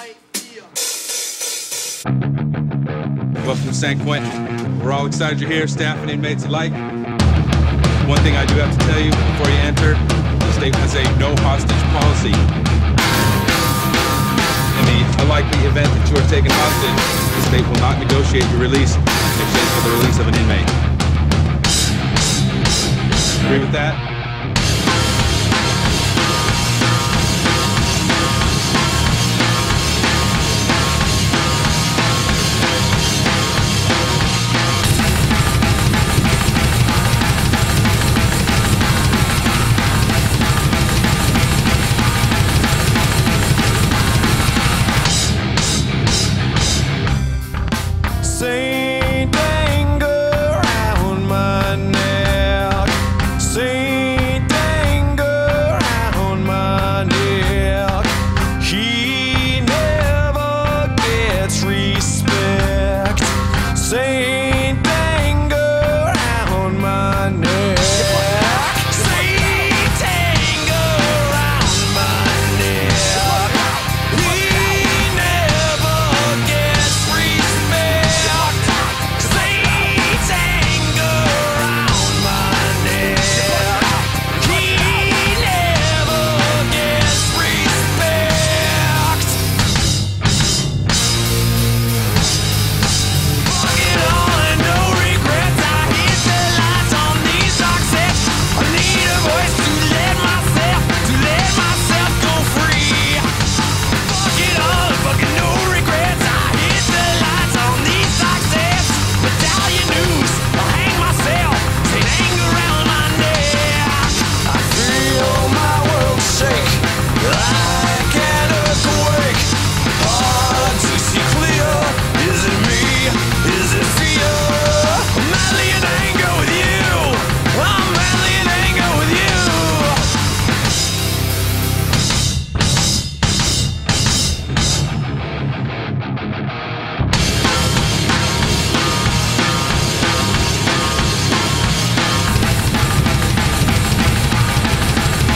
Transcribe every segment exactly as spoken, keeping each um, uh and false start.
Welcome to San Quentin. We're all excited you're here, staff and inmates alike. One thing I do have to tell you before you enter, the state has a no hostage policy. In the unlikely event that you are taken hostage, the state will not negotiate your release in exchange for the release of an inmate. Agree with that? Saint anger round my neck, Saint anger round my neck. He never gets respect. Saint anger round my neck. Saint anger round my neck. He never gets respect.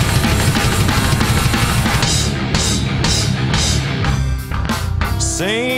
Saint